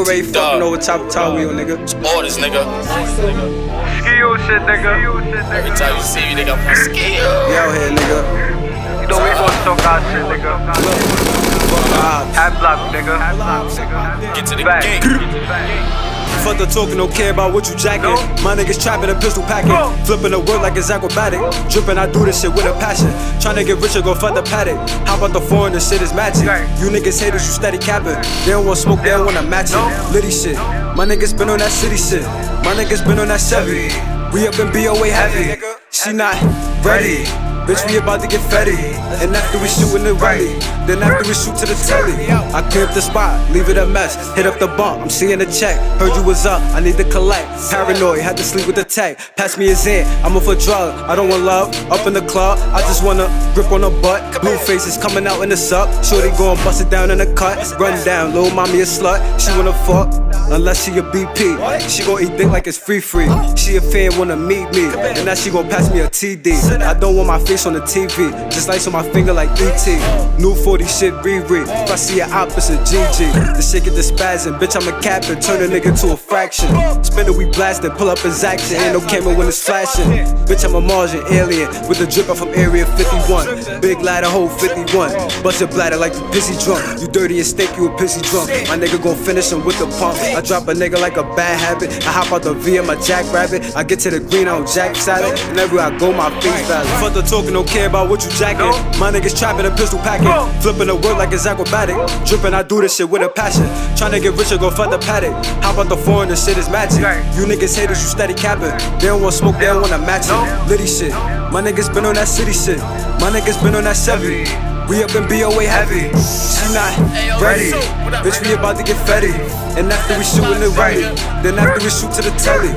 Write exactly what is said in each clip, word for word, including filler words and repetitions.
already fucking over top of top wheel, nigga. It's orders, nigga. Skill shit, nigga. Every time you see me, nigga, I'm skill. We out here, nigga. You know we gon' talk our shit, nigga. Hat block, nigga. Get to the Back. game. Fuck the talking, don't care about what you jacking. My niggas trapping a pistol packing. Flipping the word like it's acrobatic. Dripping, I do this shit with a passion. Tryna get richer, go fuck the paddock. How about the foreign, this shit is magic. You niggas haters, you steady capping. They don't want smoke, they don't wanna match it. Litty shit, my niggas been on that city shit. My niggas been on that Chevy. We up in B O A heavy. She not ready. Bitch, we about to get fetty. And after we shootin' the rally, then after we shoot to the telly, I clear up the spot, leave it a mess. Hit up the bump, I'm seeing a check. Heard you was up, I need to collect. Paranoid, had to sleep with the tech. Pass me a Zan, I'm off a drug. I don't want love, up in the club. I just wanna grip on her butt. Blue faces coming out in the sup. Shorty gon' bust it down in the cut. Run down, little mommy a slut. She wanna fuck, unless she a B P. She gon' eat dick like it's free free. She a fan, wanna meet me. And now she gon' pass me a T D. I don't want my face on the T V, just lights on my finger like E T. New forty shit Riri. If I see an opposite G G, the shit get the spazzing. Bitch, I'm a captain, turn a nigga to a fraction. Spinner, we blasting, pull up his action. Ain't no camera when it's flashing. Bitch, I'm a Martian alien with a dripper from Area fifty-one. Big ladder, hole fifty-one. Bust your bladder like the pissy drunk. You dirty and stink, you a pissy drunk. My nigga gon' finish him with the pump. I drop a nigga like a bad habit. I hop out the V in my jackrabbit. I get to the green, I don't jack salad. And everywhere I go, my face valid. Fuck the talking, don't care about what you jacking. My niggas trapping a pistol packing. Flipping the word like it's acrobatic. Dripping, I do this shit with a passion. Tryna get richer, go fuck the paddock. How about the foreign, this shit is magic. You niggas haters, you steady capping. They don't want smoke, they don't wanna match it. Litty shit, my niggas been on that city shit. My niggas been on that Chevy. We up in B O A heavy. She not ready. Bitch, we about to get fetty. And after we shootin' the rally, then after we shoot to the telly.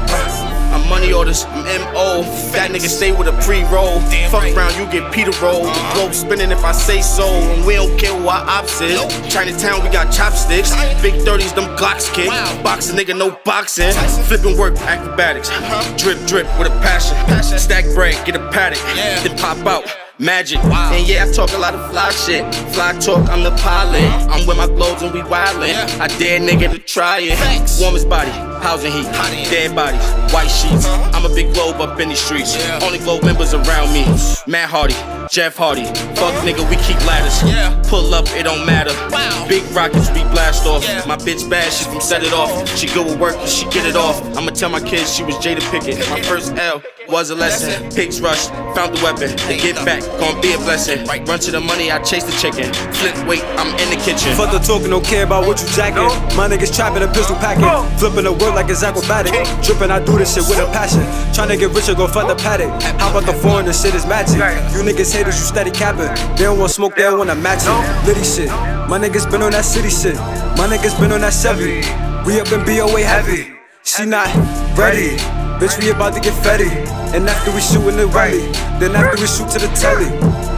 I'm money orders, I'm M O. That nigga stay with a pre-roll. Fuck around, you get Peter roll. The globe spinning if I say so. And we don't care what our ops is. Chinatown, we got chopsticks. Big thirties, them Glocks kick. Boxing nigga, no boxing. Flipping work, acrobatics. Drip, drip with a passion. Stack bread, get a paddock. Then pop out. Magic, wow. And yeah, I talk a lot of fly shit. Fly talk, I'm the pilot. I'm with my globes and we wildin'. Yeah. I dare nigga to try it. Thanks. Warmest body, housing heat. Dead bodies, white sheets. Uh-huh. I'm a big globe up in these streets. Yeah. Only globe members around me. Matt Hardy, Jeff Hardy. Fuck nigga, we keep ladders. Yeah. Pull up, it don't matter. Wow. Big rockets, we blast off. Yeah. My bitch bad, she from set it off. She good with work, but she get it off. I'ma tell my kids she was Jada Pickett. My first L was a lesson. Pigs rush, found the weapon. They get back, gon' be a blessing. Run to the money, I chase the chicken. Flip, wait, I'm in the kitchen. Fuck the talking, don't care about what you jacking. My niggas trapping a pistol packing. Flipping the word like it's acrobatic. Dripping, I do this shit with a passion. Tryna get richer, go fuck the paddock. How about the foreign, this shit is magic. You niggas haters, you steady capping. They don't want smoke, they don't wanna match it. Litty shit, my niggas been on that city shit. My niggas been on that Chevy. We up in B O A heavy. She not ready. Bitch, we about to get fetty. And after we shootin' the rally, then after we shoot to the telly.